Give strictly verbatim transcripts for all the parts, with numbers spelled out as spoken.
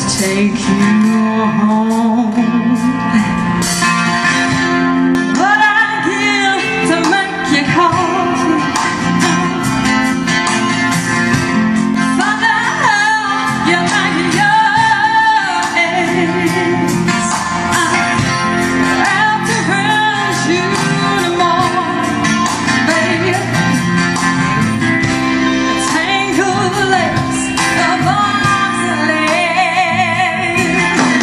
take you home. What I give to make you coffee, find out how you make your eggs. I have to run you tomorrow, baby. Tangled lace of arms and legs.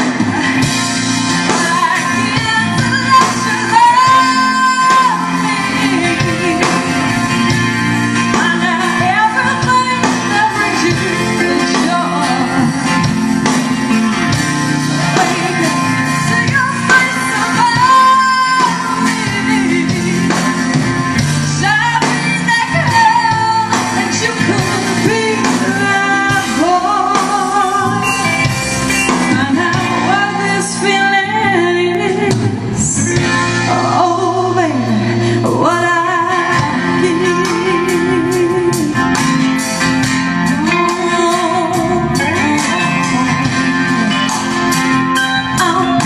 I get to let you love me. I know everything that brings you joy. Wake up, see your face above me. Show me that girl that you could be. I know what this feeling is. Oh, baby, what I give. Oh,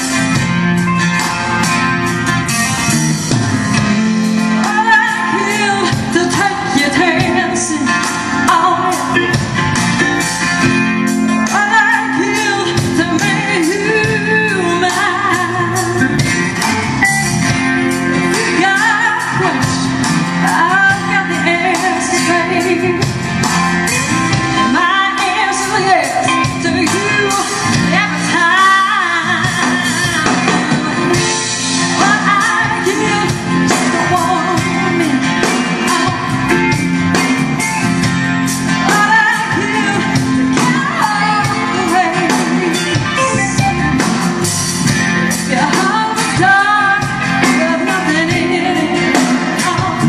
what I give to take you dancing. Oh, what I give to make you mine. If you got a question, I've got the answer, baby. My answer is yes to you every time. What I give to the woman. Oh, what I give to carry the race. Your heart was dark with nothing in it. Oh,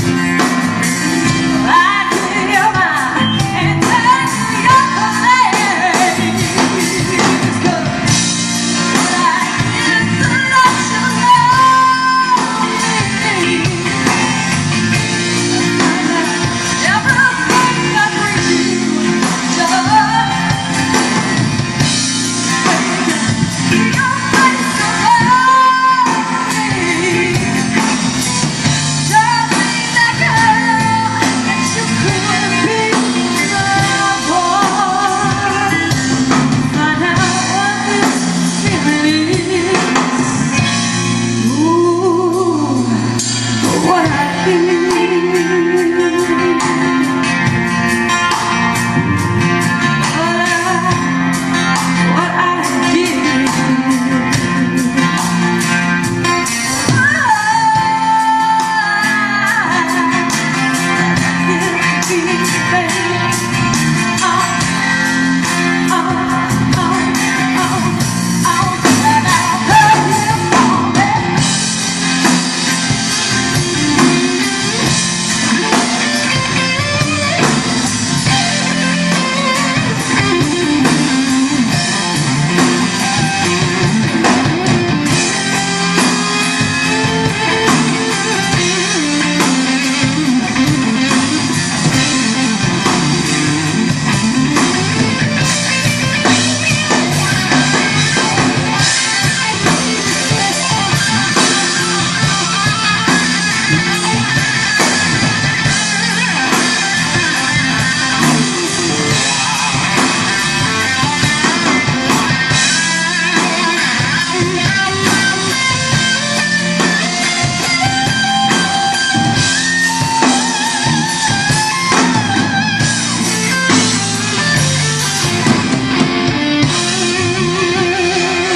I give you mine and take your place. 'Cause what I give to let you love me. Everything that brings you joy. See your face above me. Show me that girl that you could be my boy. Find out what this feeling is. Ooh, what I give. What I, what I give.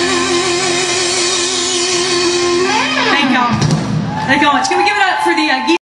Thank y'all. Thank y'all much. Can we give it up for the uh,